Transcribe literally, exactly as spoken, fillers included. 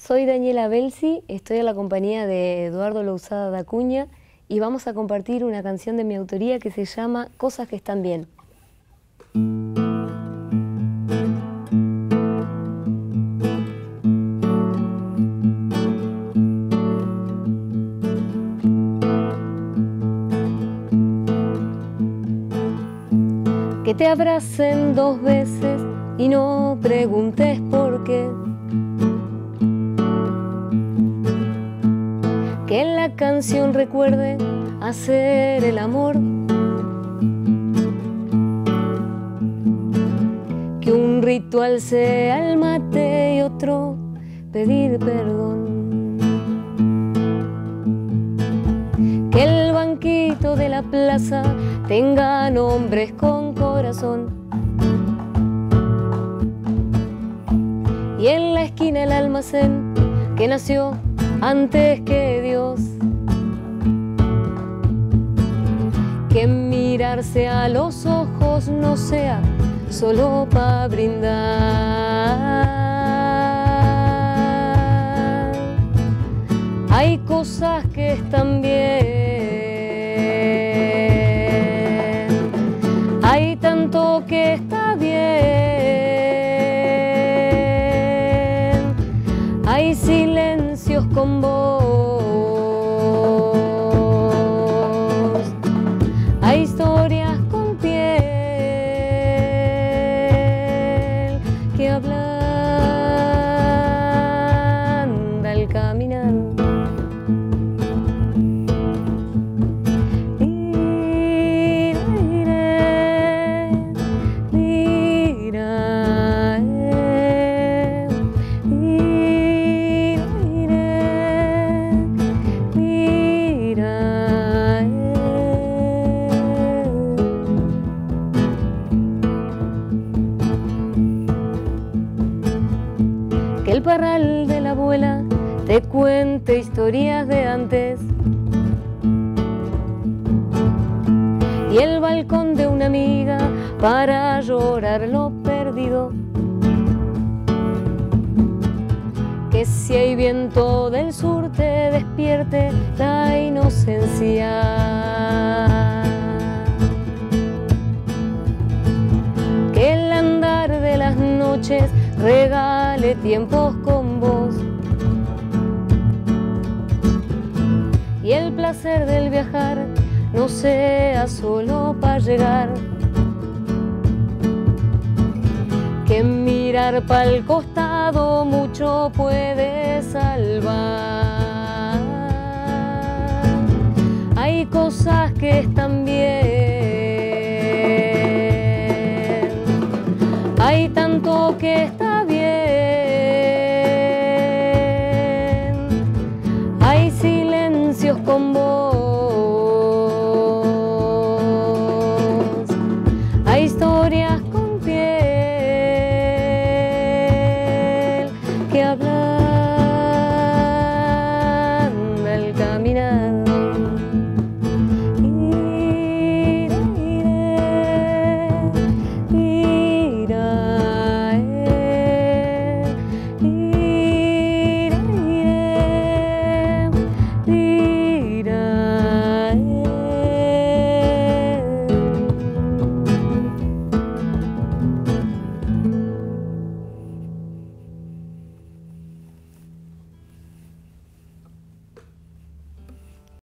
Soy Daniela Belsi, estoy en la compañía de Eduardo Lousada da Cunha y vamos a compartir una canción de mi autoría que se llama Cosas que están bien. Que te abracen dos veces y no preguntes por qué. Que en la canción recuerde hacer el amor. Que un ritual sea el mate y otro pedir perdón. Que el banquito de la plaza tenga nombres con corazón. Y en la esquina el almacén que nació antes que Dios. Que mirarse a los ojos no sea solo para brindar. Hay cosas que están bien. Hay tanto que está bien. Hay silencios con vos. Hay historias con piel que ablanda el caminar. Que el parral de la abuela te cuente historias de antes. Y el balcón de una amiga para llorar lo perdido. Que si hay viento del sur te despierte la inocencia. Que el andar de las noches regale tiempos con vos. Y el placer del viajar no sea solo para llegar. Que mirar pa'l costado mucho puede salvar. Hay cosas que están bien. Hay tanto que está